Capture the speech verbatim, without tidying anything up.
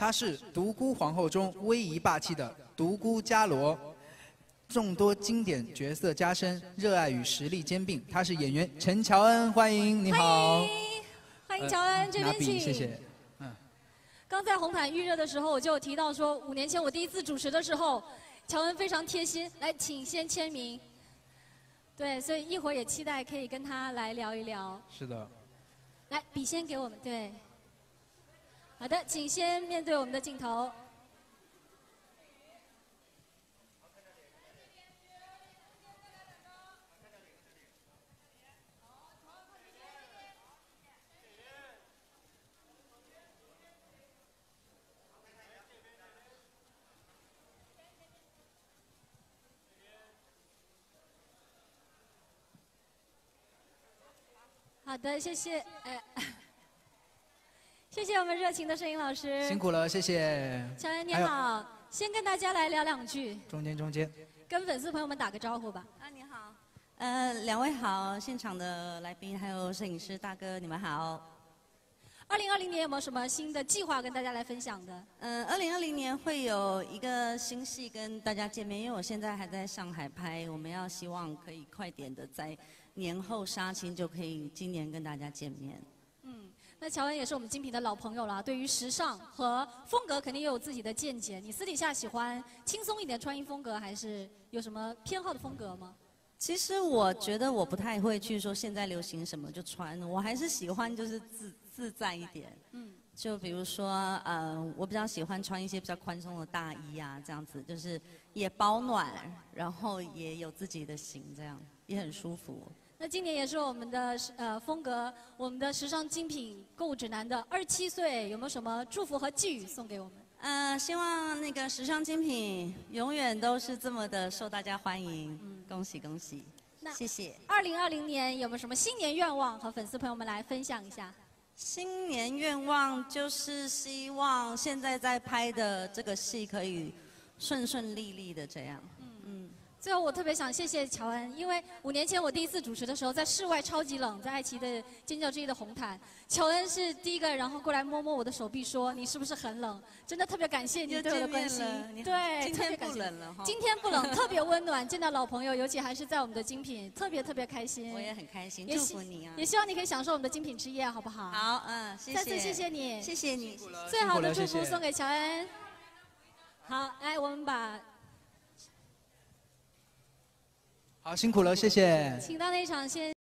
她是独孤皇后中威仪霸气的独孤伽罗，众多经典角色加身，热爱与实力兼并。她是演员陈乔恩，欢迎，你好。 欢迎，欢迎乔恩，呃、这边请。 谢谢。嗯。 刚在红毯预热的时候，我就有提到说，五年前我第一次主持的时候，乔恩非常贴心，来，请先签名。对，所以一会儿也期待可以跟他来聊一聊。 是的。 来，笔先给我们，对。好的，请先面对我们的镜头。好的，谢谢，哎，谢谢我们热情的摄影老师， 辛苦了，谢谢。 乔恩你好，先跟大家来聊两句。 中间中间。 跟粉丝朋友们打个招呼吧。 啊，你好。呃，两位好，现场的来宾还有摄影师大哥，你们好。 二零二零年有没有什么新的计划跟大家来分享的？ 嗯，二零二零年会有一个新戏跟大家见面，因为我现在还在上海拍，我们要希望可以快点的在年后杀青，就可以今年跟大家见面。 嗯，那乔恩也是我们精品的老朋友了，对于时尚和风格肯定也有自己的见解。你私底下喜欢轻松一点穿衣风格，还是有什么偏好的风格吗？ 其实我觉得我不太会去说现在流行什么就穿，我还是喜欢就是自自在一点。嗯，就比如说，呃，我比较喜欢穿一些比较宽松的大衣啊，这样子就是也保暖，然后也有自己的型，这样也很舒服。 那今年也是我们的呃风格，我们的时尚精品购物指南的二十七岁，有没有什么祝福和寄语送给我们？ 呃，希望那个时尚精品永远都是这么的受大家欢迎，嗯、恭喜恭喜，谢谢。 二零二零年有没有什么新年愿望和粉丝朋友们来分享一下？ 新年愿望就是希望现在在拍的这个戏可以顺顺利利的这样。嗯嗯。 最后我特别想谢谢乔恩，因为五年前我第一次主持的时候，在室外超级冷，在爱奇艺的尖叫之夜的红毯，乔恩是第一个，然后过来摸摸我的手臂说：“你是不是很冷？”真的特别感谢你对我的关心。对， 今天不冷了哈。 今天不冷，特别温暖，见到老朋友，尤其还是在我们的精品，特别特别开心。 我也很开心，祝福你啊！ 也希望你可以享受我们的精品之夜，好不好？ 好，嗯，谢谢。 再次谢谢你， 谢谢你， 最好的祝福送给乔恩。好，来，我们把。 好，辛苦了，谢谢。 请到那场先。